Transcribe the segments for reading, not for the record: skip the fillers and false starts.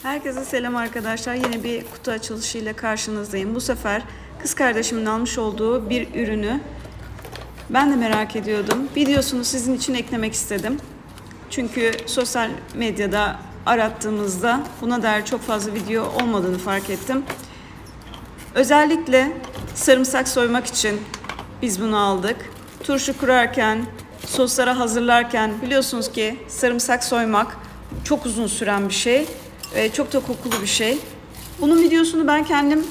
Herkese selam arkadaşlar. Yine bir kutu açılışı ile karşınızdayım. Bu sefer kız kardeşimin almış olduğu bir ürünü ben de merak ediyordum. Videosunu sizin için eklemek istedim. Çünkü sosyal medyada arattığımızda buna dair çok fazla video olmadığını fark ettim. Özellikle sarımsak soymak için biz bunu aldık. Turşu kurarken, soslara hazırlarken biliyorsunuz ki sarımsak soymak çok uzun süren bir şey. Çok da kokulu bir şey. Bunun videosunu ben kendim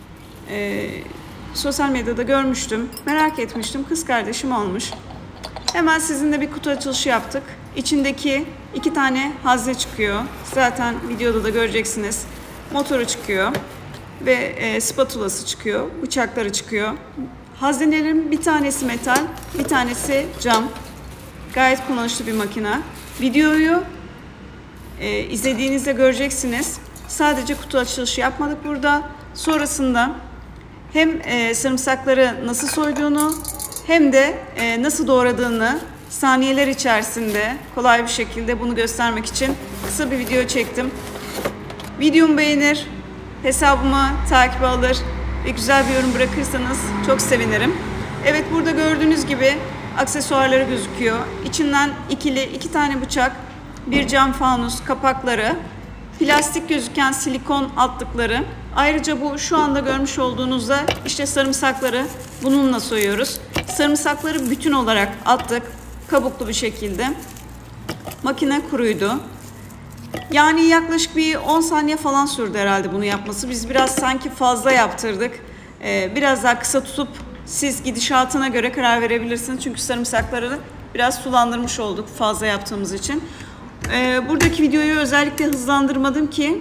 sosyal medyada görmüştüm. Merak etmiştim. Kız kardeşim almış. Hemen sizinle bir kutu açılışı yaptık. İçindeki 2 tane hazne çıkıyor. Zaten videoda da göreceksiniz. Motoru çıkıyor. Ve spatulası çıkıyor. Bıçakları çıkıyor. Haznelerin bir tanesi metal, bir tanesi cam. Gayet kullanışlı bir makine. Videoyu izlediğinizde göreceksiniz. Sadece kutu açılışı yapmadık burada. Sonrasında hem sarımsakları nasıl soyduğunu hem de nasıl doğradığını saniyeler içerisinde kolay bir şekilde bunu göstermek için kısa bir video çektim. Videomu beğenir, hesabımı takip alır ve güzel bir yorum bırakırsanız çok sevinirim. Evet, burada gördüğünüz gibi aksesuarları gözüküyor. İçinden 2 tane bıçak, bir cam fanus kapakları, plastik gözüken silikon altlıkları. Ayrıca bu şu anda görmüş olduğunuzda işte sarımsakları bununla soyuyoruz. Sarımsakları bütün olarak attık kabuklu bir şekilde. Makine kuruydu. Yani yaklaşık bir 10 saniye falan sürdü herhalde bunu yapması. Biz biraz sanki fazla yaptırdık. Biraz daha kısa tutup siz gidişatına göre karar verebilirsiniz. Çünkü sarımsakları biraz sulandırmış olduk fazla yaptığımız için. Buradaki videoyu özellikle hızlandırmadım ki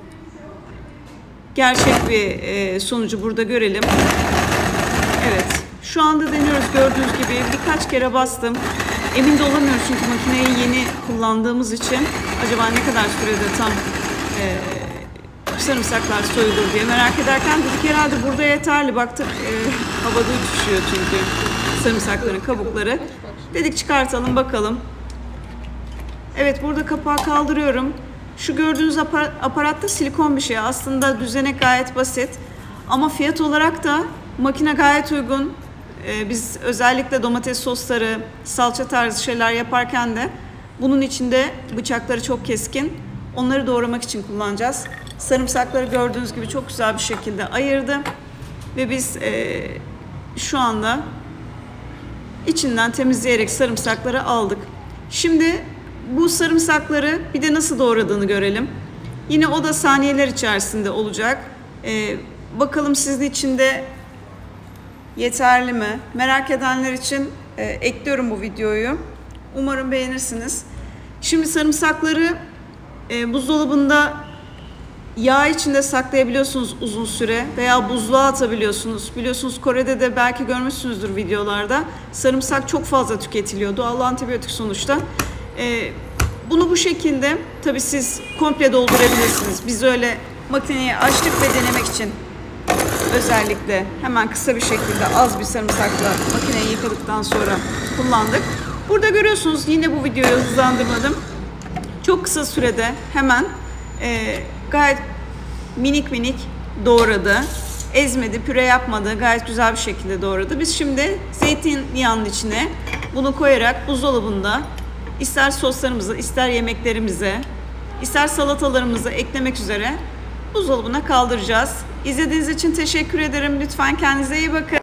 gerçek bir sonucu burada görelim. Evet, şu anda deniyoruz. Gördüğünüz gibi birkaç kere bastım. Emin de olamıyoruz çünkü makineyi yeni kullandığımız için acaba ne kadar sürede tam sarımsaklar soyulur diye merak ederken dedik herhalde burada yeterli. Baktık havada uçuşuyor çünkü sarımsakların kabukları. Dedik çıkartalım bakalım. Evet, burada kapağı kaldırıyorum. Şu gördüğünüz aparatta silikon bir şey. Aslında düzenek gayet basit. Ama fiyat olarak da makine gayet uygun. Biz özellikle domates sosları, salça tarzı şeyler yaparken de bunun içinde bıçakları çok keskin. Onları doğramak için kullanacağız. Sarımsakları gördüğünüz gibi çok güzel bir şekilde ayırdı. Ve biz şu anda içinden temizleyerek sarımsakları aldık. Şimdi bu sarımsakları bir de nasıl doğradığını görelim. Yine o da saniyeler içerisinde olacak. Bakalım sizin için de yeterli mi? Merak edenler için ekliyorum bu videoyu. Umarım beğenirsiniz. Şimdi sarımsakları buzdolabında yağ içinde saklayabiliyorsunuz uzun süre veya buzluğa atabiliyorsunuz. Biliyorsunuz Kore'de de belki görmüşsünüzdür videolarda. Sarımsak çok fazla tüketiliyor. Doğal antibiyotik sonuçta. Bunu bu şekilde tabii siz komple doldurabilirsiniz. Biz öyle makineyi açtık ve denemek için özellikle hemen kısa bir şekilde az bir sarımsakla makineyi yıkadıktan sonra kullandık. Burada görüyorsunuz, yine bu videoyu hızlandırmadım. Çok kısa sürede hemen gayet minik doğradı. Ezmedi, püre yapmadı. Gayet güzel bir şekilde doğradı. Biz şimdi zeytinyağının içine bunu koyarak buzdolabında ister soslarımızı, ister yemeklerimize, ister salatalarımızı eklemek üzere buzdolabına kaldıracağız. İzlediğiniz için teşekkür ederim. Lütfen kendinize iyi bakın.